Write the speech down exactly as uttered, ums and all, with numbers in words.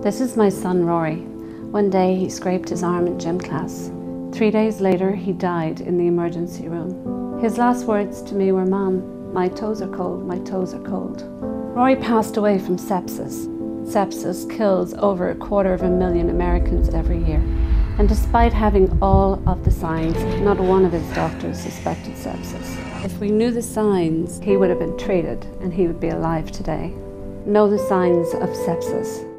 This is my son Rory. One day he scraped his arm in gym class. Three days later he died in the emergency room. His last words to me were, "Mom, my toes are cold, my toes are cold." Rory passed away from sepsis. Sepsis kills over a quarter of a million Americans every year. And despite having all of the signs, not one of his doctors suspected sepsis. If we knew the signs, he would have been treated and he would be alive today. Know the signs of sepsis.